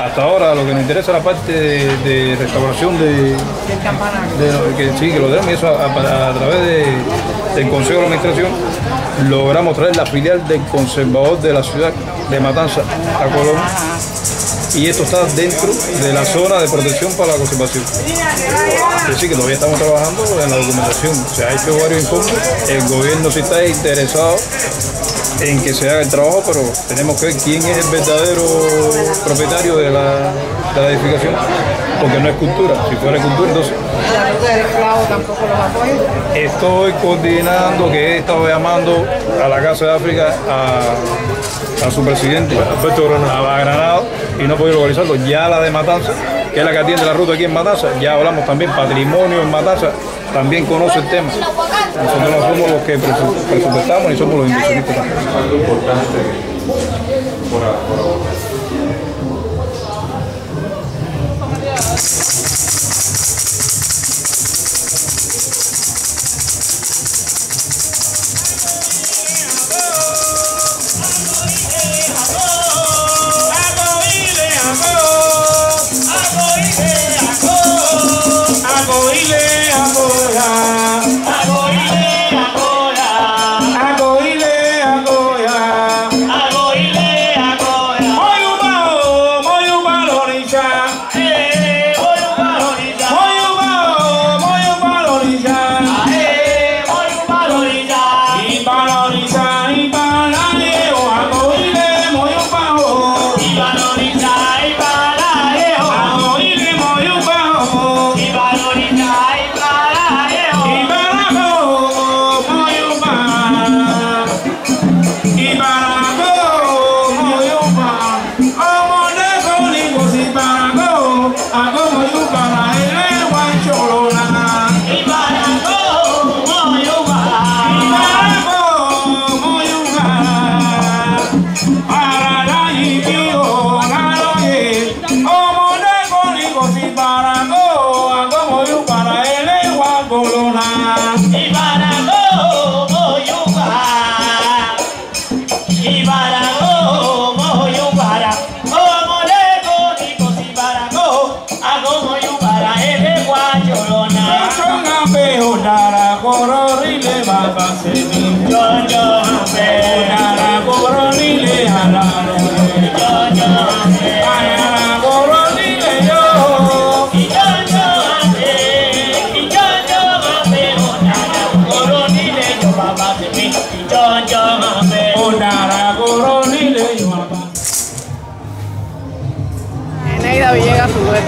Hasta ahora lo que nos interesa es la parte de restauración del campanario. Que lo tenemos, y eso a través del Consejo de Administración logramos traer la filial del conservador de la ciudad de Matanza a Colón. Y esto está dentro de la zona de protección para la conservación. Es decir, que todavía estamos trabajando en la documentación. Se ha hecho varios informes. El gobierno sí está interesado en que se haga el trabajo, pero tenemos que ver quién es el verdadero propietario de la edificación, porque no es cultura. Si fuera cultura, entonces... ¿La ruta del esclavo tampoco los apoya? Estoy coordinando, que he estado llamando a la Casa de África a su presidente, Alberto Granado, y no he podido localizarlo. Ya la de Matanza, que es la que atiende la ruta aquí en Matanza, ya hablamos también, patrimonio en Matanza, también conoce el tema. Nosotros no somos los que presupuestamos ni somos los inversionistas. Algo importante por ahora. Eneida Villegas Zulueta,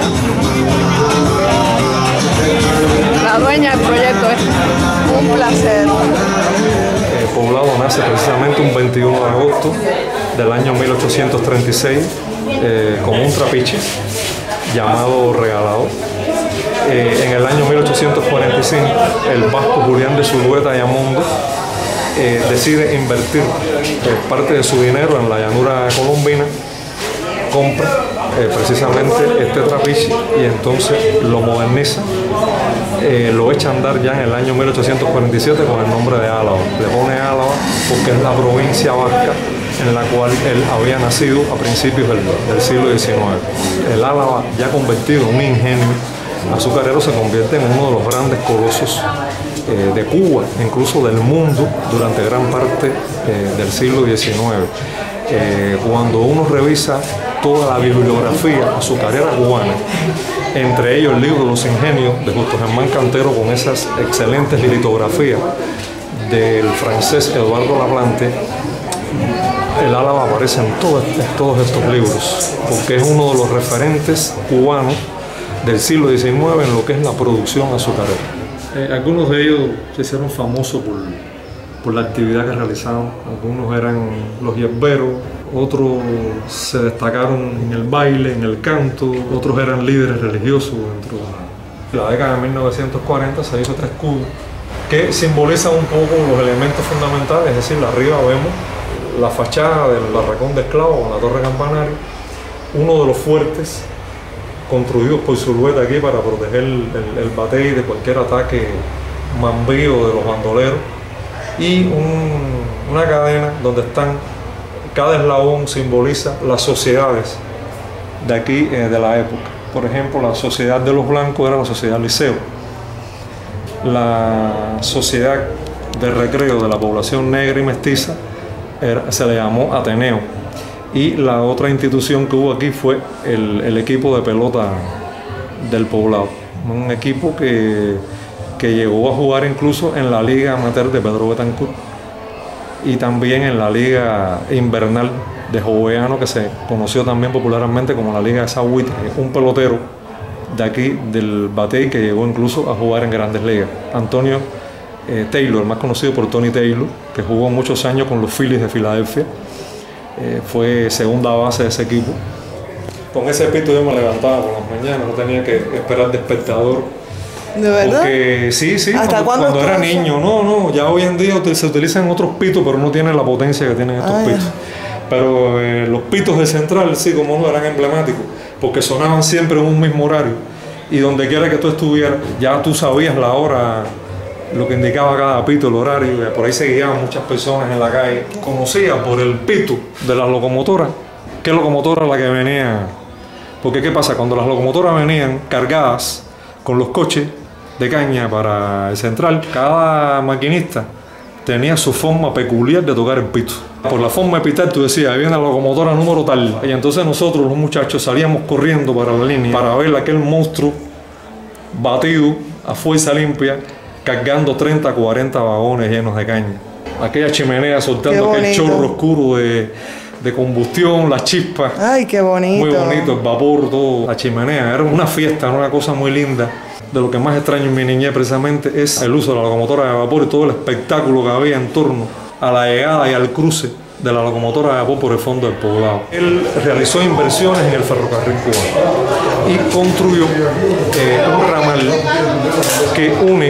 la dueña del proyecto. Es un placer. El poblado nace precisamente un 21 de agosto del año 1836 como un trapiche llamado Regalado. En el año 1845 el vasco Julián de Zulueta y Amondo decide invertir parte de su dinero en la llanura colombina, compra precisamente este trapiche y entonces lo moderniza, lo echa a andar ya en el año 1847 con el nombre de Álava. Le pone Álava porque es la provincia vasca en la cual él había nacido a principios del siglo XIX. El Álava, ya convertido en un ingenio azucarero, se convierte en uno de los grandes colosos de Cuba, incluso del mundo, durante gran parte del siglo XIX. Cuando uno revisa toda la bibliografía azucarera cubana, entre ellos el libro de los ingenios de Justo Germán Cantero, con esas excelentes litografías del francés Eduardo Laplante, el Álava aparece en todos estos libros, porque es uno de los referentes cubanos del siglo XIX en lo que es la producción azucarera. Algunos de ellos se hicieron famosos por la actividad que realizaban. Algunos eran los hierberos, otros se destacaron en el baile, en el canto, otros eran líderes religiosos. Dentro de la década de 1940 se hizo 3 escudos que simbolizan un poco los elementos fundamentales, es decir, arriba vemos la fachada del barracón de esclavos con la torre campanario, uno de los fuertes construidos por Zulueta aquí para proteger el batey de cualquier ataque mambío de los bandoleros, y una cadena donde están, cada eslabón simboliza las sociedades de aquí de la época. Por ejemplo, la Sociedad de los Blancos era la Sociedad Liceo. La Sociedad de Recreo de la población negra y mestiza se le llamó Ateneo. Y la otra institución que hubo aquí fue el equipo de pelota del poblado. Un equipo que llegó a jugar incluso en la Liga Amateur de Pedro Betancourt y también en la Liga Invernal de Joveano, que se conoció también popularmente como la Liga de Sahuite. Un pelotero de aquí del Batey que llegó incluso a jugar en Grandes Ligas. Antonio Taylor, más conocido por Tony Taylor, que jugó muchos años con los Phillies de Filadelfia, fue segunda base de ese equipo. Con ese pito yo me levantaba por las mañanas, no tenía que esperar de espectador. ¿De verdad? Porque sí, ¿Hasta cuando era niño, no, ya hoy en día se utilizan otros pitos, pero no tienen la potencia que tienen estos pitos. Pero los pitos de Central, sí, como no, eran emblemáticos, porque sonaban siempre en un mismo horario. Y donde quiera que tú estuvieras, ya tú sabías la hora, lo que indicaba cada pito, el horario. Por ahí se guiaban muchas personas en la calle. Conocía por el pito de la locomotora, qué locomotora la que venía. Porque ¿qué pasa? Cuando las locomotoras venían cargadas con los coches de caña para el Central, cada maquinista tenía su forma peculiar de tocar el pito. Por la forma epital tú decías, ahí viene la locomotora número tal. Y entonces nosotros, los muchachos, salíamos corriendo para la línea para ver aquel monstruo batido a fuerza limpia, cargando 30, 40 vagones llenos de caña. Aquella chimenea soltando aquel chorro oscuro de combustión, las chispas. ¡Ay, qué bonito! Muy bonito, el vapor, todo. La chimenea era una fiesta, era una cosa muy linda. De lo que más extraño en mi niñez precisamente es el uso de la locomotora de vapor y todo el espectáculo que había en torno a la llegada y al cruce de la locomotora de vapor por el fondo del poblado. Él realizó inversiones en el ferrocarril cubano y construyó un ramal que une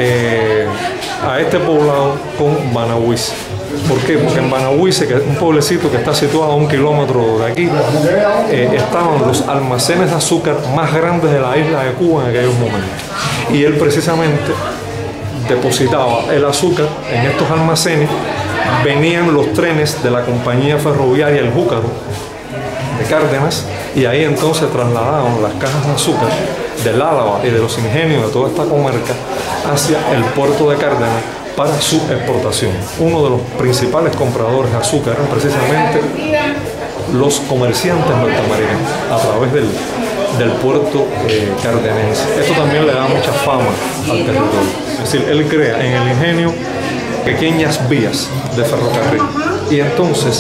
a este poblado con Banahuise. ¿Por qué? Porque en Banahuise, que es un pueblecito que está situado a 1 kilómetro de aquí, estaban los almacenes de azúcar más grandes de la isla de Cuba en aquellos momentos. Y él precisamente depositaba el azúcar en estos almacenes. Venían los trenes de la compañía ferroviaria El Júcaro de Cárdenas y ahí entonces trasladaban las cajas de azúcar del Álava y de los ingenios de toda esta comarca hacia el puerto de Cárdenas para su exportación. Uno de los principales compradores de azúcar eran precisamente los comerciantes norteamericanos a través del puerto cardenense. Esto también le da mucha fama al territorio. Es decir, él crea en el ingenio pequeñas vías de ferrocarril y entonces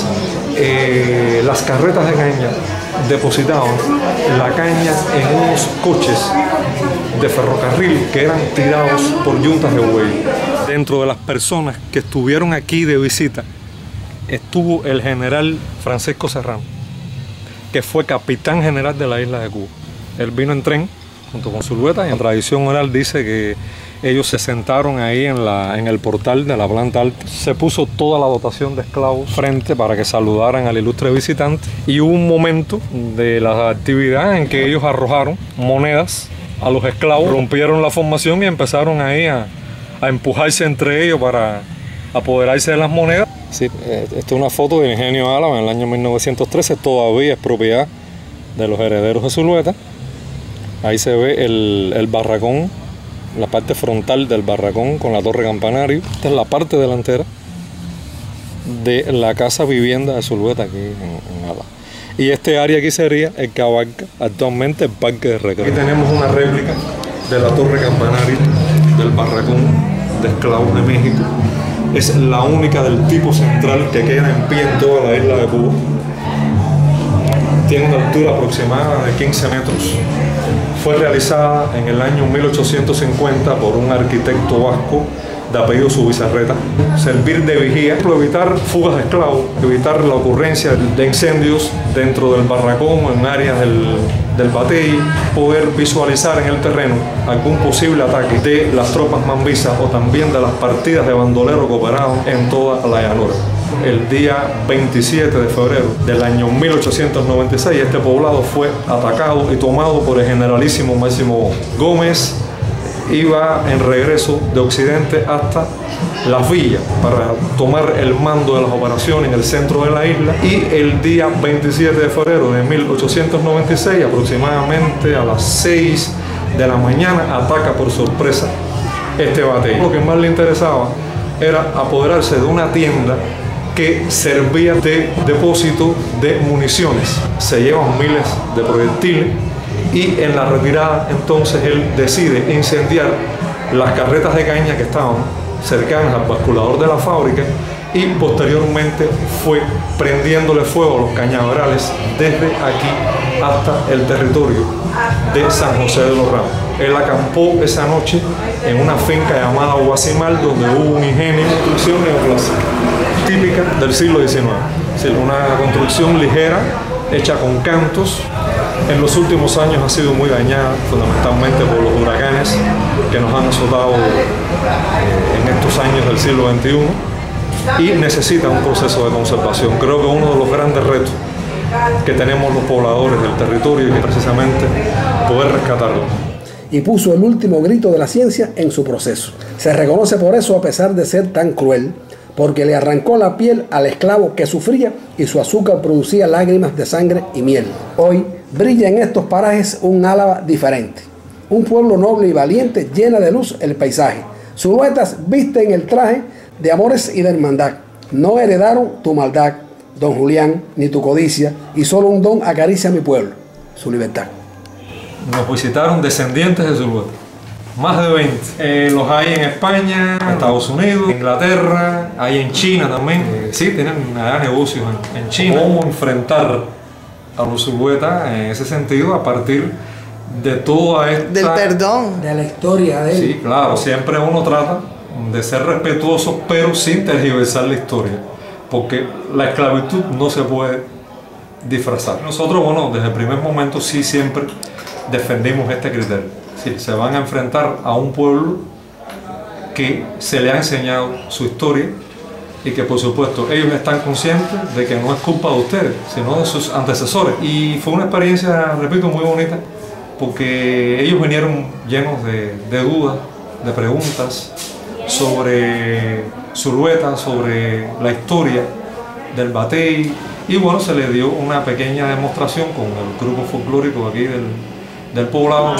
las carretas de caña depositaban la caña en unos coches de ferrocarril que eran tirados por yuntas de buey. Dentro de las personas que estuvieron aquí de visita estuvo el general Francisco Serrano, que fue capitán general de la isla de Cuba. Él vino en tren junto con Zulueta y en tradición oral dice que ellos se sentaron ahí en el portal de la planta alta. Se puso toda la dotación de esclavos frente para que saludaran al ilustre visitante y hubo un momento de la actividad en que ellos arrojaron monedas a los esclavos, rompieron la formación y empezaron ahí a empujarse entre ellos para apoderarse de las monedas. Sí, esta es una foto del ingenio Álava en el año 1913, todavía es propiedad de los herederos de Zulueta. Ahí se ve el barracón, la parte frontal del barracón con la torre campanario. Esta es la parte delantera de la casa vivienda de Zulueta aquí en Álava. Y este área aquí sería el que abarca actualmente el parque de recreo. Aquí tenemos una réplica de la torre campanario del barracón de esclavos de México. Es la única del tipo central que queda en pie en toda la isla de Cuba. Tiene una altura aproximada de 15 metros. Fue realizada en el año 1850 por un arquitecto vasco de apellido Zubizarreta. Servir de vigía, evitar fugas de esclavos, evitar la ocurrencia de incendios dentro del barracón o en áreas del batey, poder visualizar en el terreno algún posible ataque de las tropas mambisas o también de las partidas de bandoleros que operaban en toda la llanura. El día 27 de febrero del año 1896 este poblado fue atacado y tomado por el generalísimo Máximo Gómez, iba en regreso de Occidente hasta Las Villas para tomar el mando de las operaciones en el centro de la isla, y el día 27 de febrero de 1896, aproximadamente a las 6 de la mañana, ataca por sorpresa este batey. Lo que más le interesaba era apoderarse de una tienda que servía de depósito de municiones. Se llevan miles de proyectiles y en la retirada entonces él decide incendiar las carretas de caña que estaban cercanas al basculador de la fábrica, y posteriormente fue prendiéndole fuego a los cañaverales desde aquí hasta el territorio de San José de los Ramos. Él acampó esa noche en una finca llamada Guasimal, donde hubo un ingenio de construcción neoclásica típica del siglo XIX. Es decir, una construcción ligera, hecha con cantos. En los últimos años ha sido muy dañada, fundamentalmente por los huracanes que nos han azotado en estos años del siglo XXI, y necesita un proceso de conservación. Creo que uno de los grandes retos que tenemos los pobladores del territorio es precisamente poder rescatarlo. Y puso el último grito de la ciencia en su proceso. Se reconoce por eso, a pesar de ser tan cruel, porque le arrancó la piel al esclavo que sufría y su azúcar producía lágrimas de sangre y miel. Hoy brilla en estos parajes un Álava diferente. Un pueblo noble y valiente llena de luz el paisaje. Zuluetas visten el traje de amores y de hermandad. No heredaron tu maldad, don Julián, ni tu codicia, y solo un don acaricia a mi pueblo, su libertad. Nos visitaron descendientes de Zulueta, más de 20. Los hay en España, en Estados Unidos, en Inglaterra, hay en China también. Sí, tienen allá negocios en China. ¿Cómo enfrentar a los Zuluetas en ese sentido a partir de toda esta... Del perdón. De la historia de él. Sí, claro, siempre uno trata de ser respetuoso, pero sin tergiversar la historia, porque la esclavitud no se puede disfrazar. Nosotros, bueno, desde el primer momento sí siempre defendimos este criterio. Sí, se van a enfrentar a un pueblo que se le ha enseñado su historia y que, por supuesto, ellos están conscientes de que no es culpa de ustedes, sino de sus antecesores. Y fue una experiencia, repito, muy bonita, porque ellos vinieron llenos de dudas, de preguntas sobre Zulueta, sobre la historia del batey, y bueno, se le dio una pequeña demostración con el grupo folclórico aquí del poblado.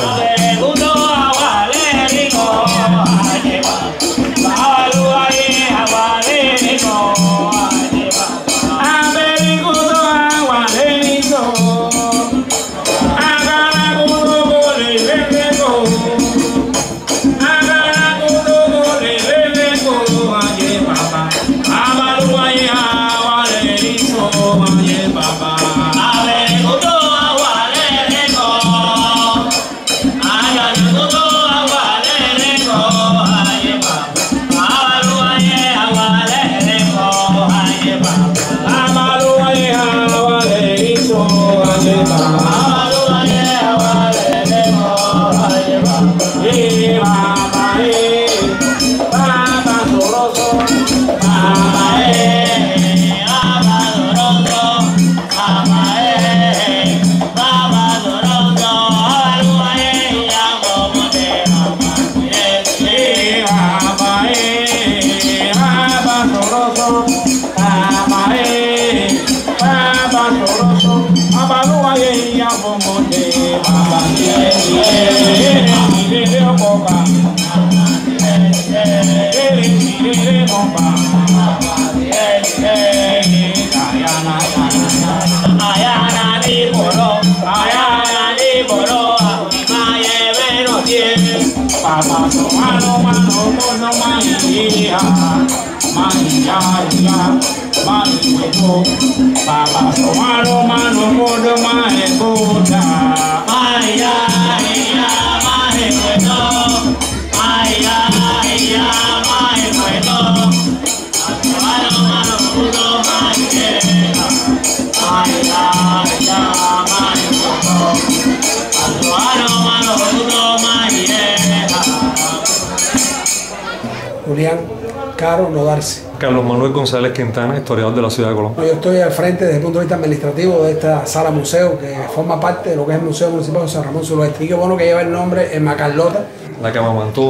Julián Caro Nodarse. Carlos Manuel González Quintana, historiador de la ciudad de Colón. Yo estoy al frente desde el punto de vista administrativo de esta sala museo que forma parte de lo que es el Museo Municipal de San Ramón Zulueta. Y qué bueno que lleva el nombre en Macarlota, la que amamantó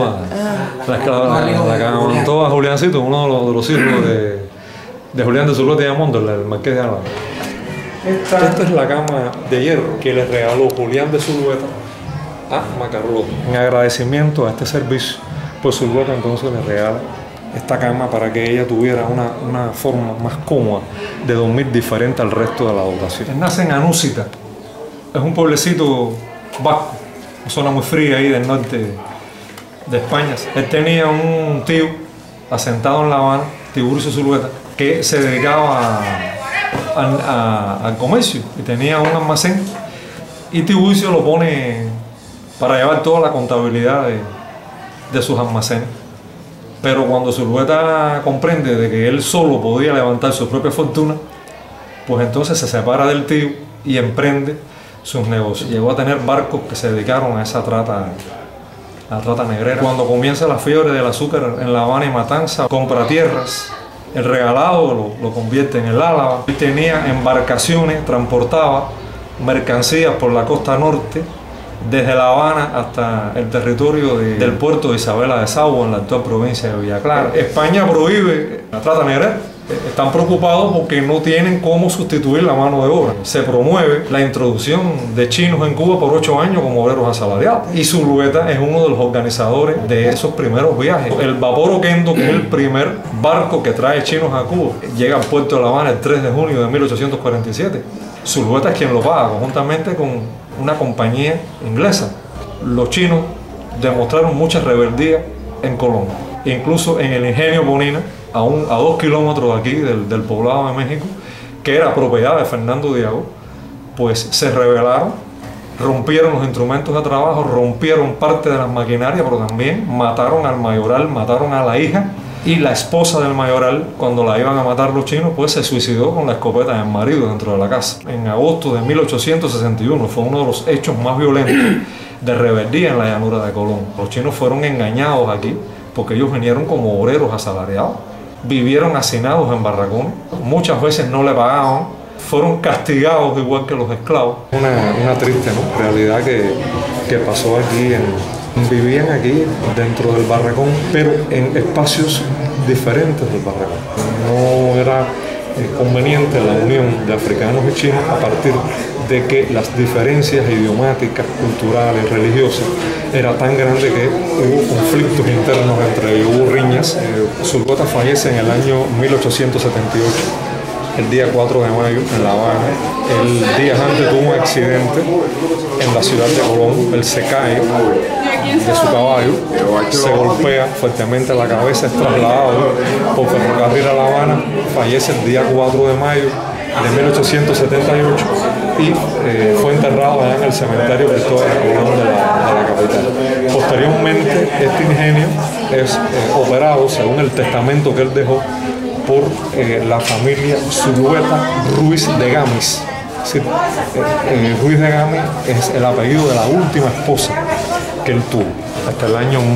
a Juliancito, uno de los hijos de Julián de Zulueta y Amondo, el marqués de Álava. Esta es la cama de hierro que le regaló Julián de Zulueta a Macarlota. En agradecimiento a este servicio, pues Zulueta entonces le regala esta cama para que ella tuviera una forma más cómoda de dormir diferente al resto de la dotación. Él nace en Anúcita, es un pueblecito vasco, una zona muy fría ahí del norte de España. Él tenía un tío asentado en La Habana, Tiburcio Zulueta, que se dedicaba al comercio y tenía un almacén, y Tiburcio lo pone para llevar toda la contabilidad de sus almacenes. Pero cuando Zulueta comprende de que él solo podía levantar su propia fortuna, pues entonces se separa del tío y emprende sus negocios. Llegó a tener barcos que se dedicaron a esa trata negrera. Cuando comienza la fiebre del azúcar en La Habana y Matanza, compra tierras. El regalado lo convierte en el Álava. Él tenía embarcaciones, transportaba mercancías por la costa norte, desde La Habana hasta el territorio del puerto de Isabela de Saúa, en la actual provincia de Villa Clara. España prohíbe la trata negra. Están preocupados porque no tienen cómo sustituir la mano de obra. Se promueve la introducción de chinos en Cuba por 8 años como obreros asalariados. Y Zulueta es uno de los organizadores de esos primeros viajes. El vapor Oquendo, que es el primer barco que trae chinos a Cuba, llega al puerto de La Habana el 3 de junio de 1847. Zulueta es quien lo paga, conjuntamente con una compañía inglesa. Los chinos demostraron mucha rebeldía en Colón, incluso en el ingenio Bonina, a 2 kilómetros de aquí del poblado de México, que era propiedad de Fernando Diago. Pues se rebelaron, rompieron los instrumentos de trabajo, rompieron parte de las maquinarias, pero también mataron al mayoral, mataron a la hija, y la esposa del mayoral, cuando la iban a matar los chinos, pues se suicidó con la escopeta del marido dentro de la casa. En agosto de 1861 fue uno de los hechos más violentos de rebeldía en la llanura de Colón. Los chinos fueron engañados aquí porque ellos vinieron como obreros asalariados, vivieron hacinados en barracones, muchas veces no le pagaban, fueron castigados igual que los esclavos. Una triste, ¿no?, realidad que pasó aquí. Vivían aquí dentro del barracón, pero en espacios diferentes del barracón. No era conveniente la unión de africanos y chinos a partir de que las diferencias idiomáticas, culturales, religiosas era tan grande que hubo conflictos internos entre ellos, hubo riñas. Zulueta fallece en el año 1878. El día 4 de mayo en La Habana. El día antes tuvo un accidente en la ciudad de Colón. Él se cae de su caballo, se golpea fuertemente la cabeza, es trasladado por ferrocarril a La Habana, fallece el día 4 de mayo de 1878 y fue enterrado allá en el cementerio Cristóbal Colón de la capital. Posteriormente, este ingenio es operado según el testamento que él dejó por la familia Zulueta Ruiz de Gamis. Es decir, Ruiz de Gamis es el apellido de la última esposa que él tuvo, hasta el año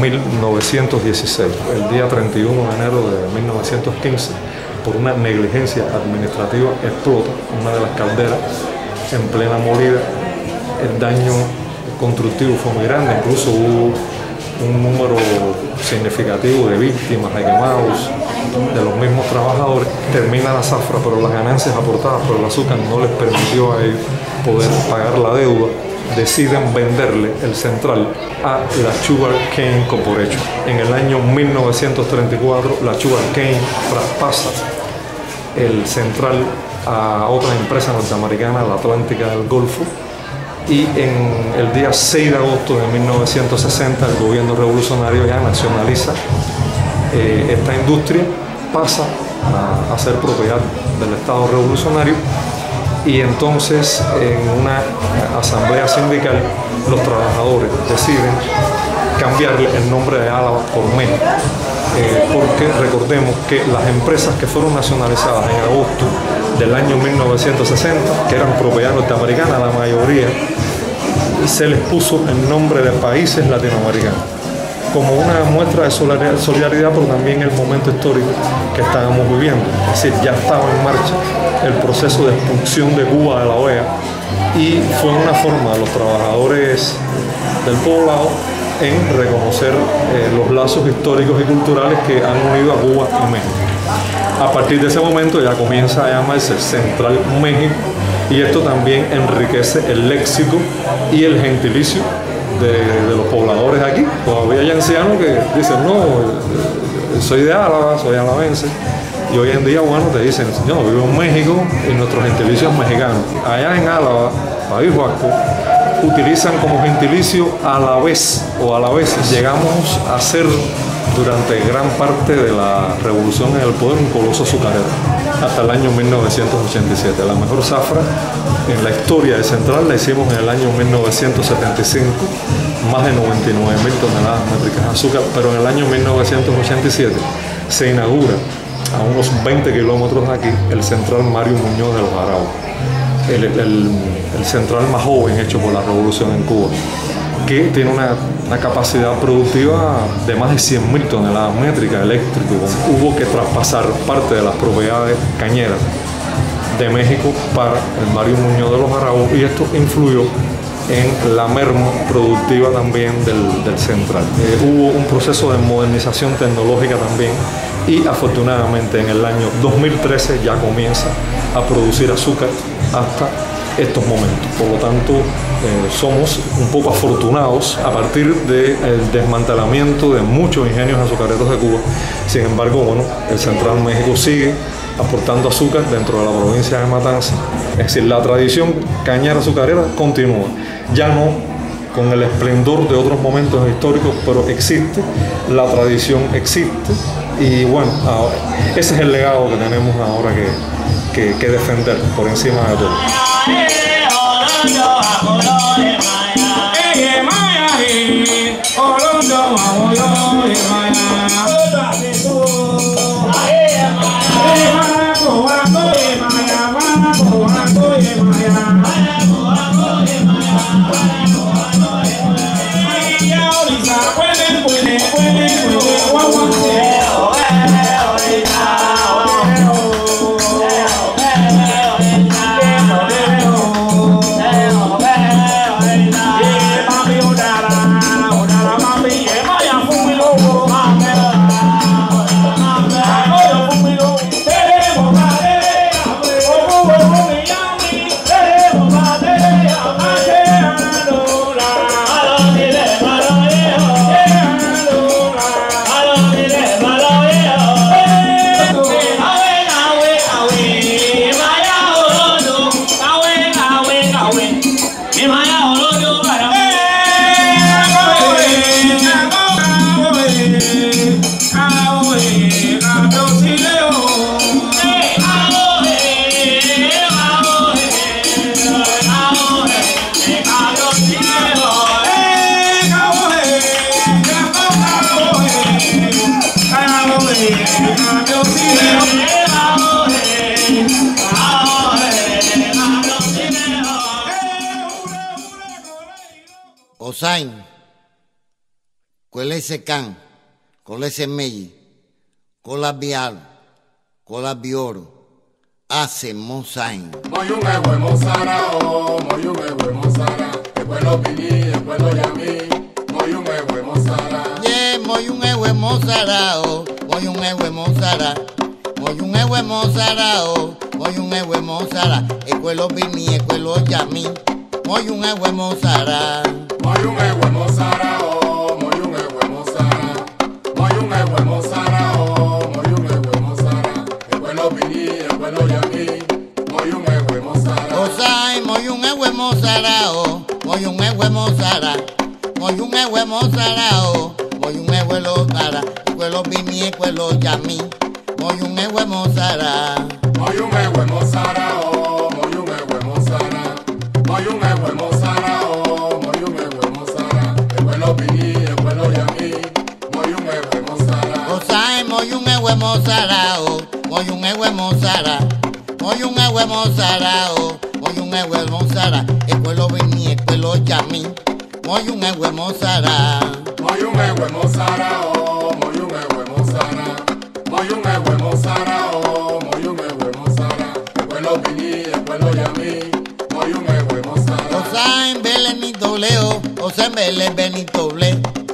1916. El día 31 de enero de 1915, por una negligencia administrativa, explota una de las calderas en plena molida. El daño constructivo fue muy grande, incluso hubo un número significativo de víctimas, de quemados, de los mismos trabajadores. Termina la zafra, pero las ganancias aportadas por el azúcar no les permitió a ellos poder pagar la deuda. Deciden venderle el central a la Sugar Cane Corporation. En el año 1934, la Sugar Cane traspasa el central a otra empresa norteamericana, la Atlántica del Golfo, y en el día 6 de agosto de 1960 el gobierno revolucionario ya nacionaliza esta industria, pasa a ser propiedad del Estado revolucionario. Y entonces, en una asamblea sindical, los trabajadores deciden cambiarle el nombre de Álava por México, porque recordemos que las empresas que fueron nacionalizadas en agosto del año 1960, que eran propiedad norteamericana, la mayoría, se les puso el nombre de países latinoamericanos, como una muestra de solidaridad, pero también el momento histórico que estábamos viviendo. Es decir, ya estaba en marcha el proceso de expulsión de Cuba de la OEA, y fue una forma de los trabajadores del poblado en reconocer los lazos históricos y culturales que han unido a Cuba y México. A partir de ese momento ya comienza a llamarse Central México, y esto también enriquece el léxico y el gentilicio de los pobladores aquí. Todavía hay ancianos que dicen, no, soy de Álava, soy alavense. Y hoy en día, bueno, te dicen, yo vivo en México y nuestro gentilicio es mexicano. Allá en Álava, País Vasco, utilizan como gentilicio a la vez o a la vez. Llegamos a ser durante gran parte de la revolución en el poder un coloso azucarero hasta el año 1987. La mejor zafra en la historia de Central la hicimos en el año 1975, más de 99.000 toneladas métricas de azúcar, pero en el año 1987 se inaugura a unos 20 kilómetros de aquí el Central Mario Muñoz de los Arauz, el central más joven hecho por la revolución en Cuba, que tiene una capacidad productiva de más de 100.000 toneladas métricas eléctricas. Hubo que traspasar parte de las propiedades cañeras de México para el Mario Muñoz de los Arauz, y esto influyó en la merma productiva también del central. Hubo un proceso de modernización tecnológica también, y afortunadamente en el año 2013 ya comienza a producir azúcar hasta estos momentos. Por lo tanto, somos un poco afortunados a partir del desmantelamiento de muchos ingenios azucareros de Cuba. Sin embargo, bueno, el Central México sigue aportando azúcar dentro de la provincia de Matanzas. Es decir, la tradición cañera azucarera continúa, ya no con el esplendor de otros momentos históricos, pero existe, la tradición existe, y bueno, ahora, ese es el legado que tenemos ahora que defender por encima de todo. Osain, quelle se can, quelle se megli, con la bial, con la bioro, hace Mosain. Moyunga we mosara o, moyunga we mosara, e quello bini, e quello yami, moyunga we mosara. Yeah, moyunga we mosara o, moyunga we mosara, moyunga we mosara o, moyunga we mosara, e quello bini, e quello yami, moyunga we mosara. Moyunga we mosara o, moyunga we mosara, moyunga we mosara o, moyunga we mosara, e quello bini, e quello yami, moyunga we mosara. Osai, moyunga we mosara o, moyunga we mosara, moyunga we mosara o, moyunga we mosara, e quello bini, e quello yami, moyunga we mosara. Moyunga we mosara o, moyunga we mosara, moyunga we mosara o, moyunga we mosara, e quello bini, e quello yami, moyunga we mosara. Osai, moyunga we mosara o, moyunga we mosara, moyunga we mosara o, moyunga we mosara, e quello bini, e quello yami, moyunga we mosara. Moyunga we mosara o, moyunga we mosara, moyunga we mosara o, moyunga we mosara, e quello bini, e quello yami, moyunga we mosara. Osai, bele ni dobleo, osai bele beni doble,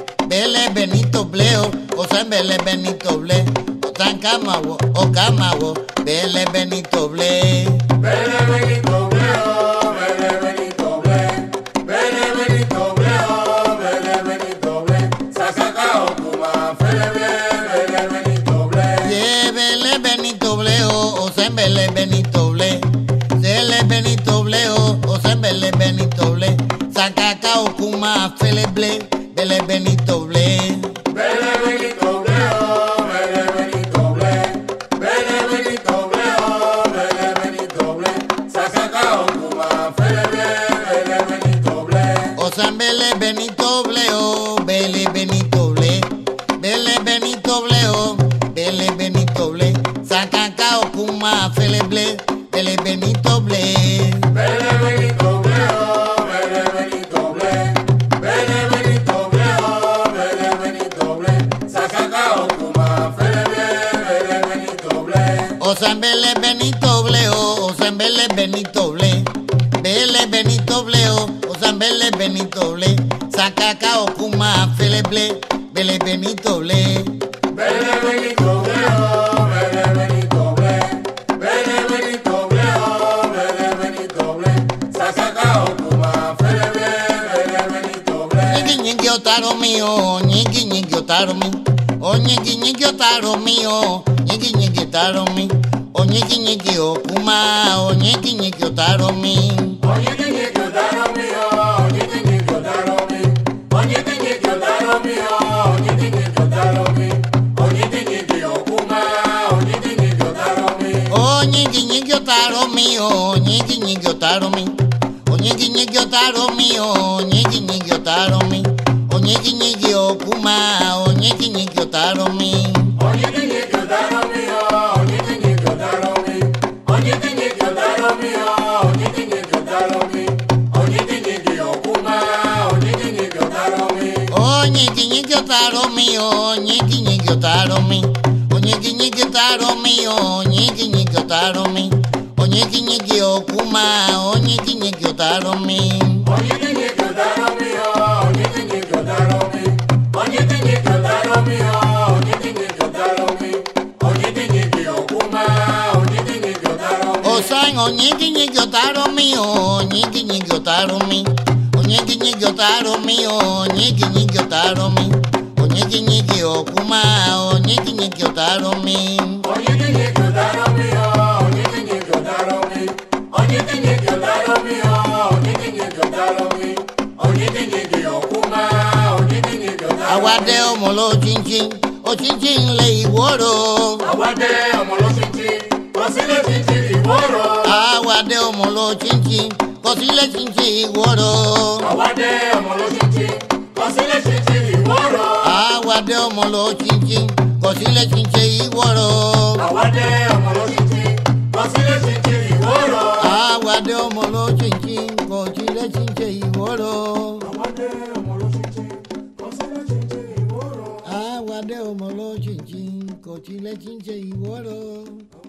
Bele Benito Bleo, Osambele Benito Ble, Otancamago, Ocamago, Bele Benito Ble. Bele Benito Bleo, Bele Benito Ble, Bele Benito Bleo, Bele Benito Ble, Sacacao, Kuma, Fele Bele Benito Ble. Yeah, Bele Benito Bleo, Osambele Benito Ble, Bele Benito Bleo, Osambele Benito Ble, Sacacao, Kuma, Fele Ble, Bele Benito Ble. Bele Benito Bleo, Bele Benito Ble, Bele Benito Bleo, Bele Benito Ble, Sacacao, Kuma, Fele Bele Benito Ble. Osambele Benito Bleo, Bele Benito Ble, Bele Benito Bleo, Bele Benito Ble, Sacacao, Kuma, Fele Ble, Bele Benito Ble. Bele Benito Bleo, Bele Benito Ble, Bele Benito Bleo, Bele Benito Ble, Sacacao, Kuma, Fele Bele Benito Ble. Osambele Benito Bleo, Osambele Benito Ble, Bele Benito Bleo, Osambele Benito Ble, Sacacao, Kuma, Fele Ble, Bele Benito Ble. Bele Benito Bleo, Bele Benito Ble, Bele Benito Bleo, Bele Benito Ble, Sacacao, Kuma, Fele Bele Benito Ble. Ñigui ñigui otaro mío, ñigui ñigui otaro mi, o ñigui ñigui otaro mío, ñigui ñigui otaro mi, o ñigui ñigui okuma, o ñigui ñigui otaro mi. Oye, que yo daro mío, oye, que yo daro mi, oye, que yo daro mío, oye, que yo daro mi, oye, que yo kuma, oye, que yo daro mi. O ñigui ñigui otaro mío, ñigui ñigui otaro mi, o ñigui ñigui otaro mío, ñigui ñigui otaro mi, o ñigui ñigui okuma, o ñigui ñigui otaro mi. Oye, que yo daro mío, oye, que yo daro mi, oye, que yo daro mío, oye, que yo daro mi, oye, que yo kuma, oye, que yo daro mi. O ñigui ñigui otaro mío, ñigui ñigui otaro mi, o ñigui ñigui otaro mío, ñigui ñigui otaro mi, o ñigui ñigui okuma, o ñigui ñigui otaro mi. Oye, que yo daro mío, oye, que yo daro mi, oye, que yo daro mío, oye, que yo daro mi, oye, que yo kuma, oye, que yo daro mi. O san o ñigui ñigui otaro mío, ñigui ñigui otaro mi, o ñigui ñigui otaro mío, ñigui ñigui otaro mi, o ñigui ñigui okuma, o ñigui ñigui otaro mi. Oye, que yo daro mío, oye, que yo daro mi, oye, que yo daro mío, oye, que yo daro mi, oye, que yo kuma, oye, que yo daro mi. Aguade omolo chinchin, o chinchin le iguoro. Aguante, omolo chinchin, cosile chinchin y boro. Aguade omolo chinchin, cosile chinchin iguoro. Aguante, omolo chinchin, cosile chinchin y boro. Aguade omolo chinchin, cosile chinchin iguoro. Aguante, omolo chinchin, cosile chinchin y boro. Aguade omolo chinchin, cosile chinchin iguoro. Aguante, omolo chinchin, cosile chinchin y boro. Aguade omolo chinchin, cosile chinchin iguoro.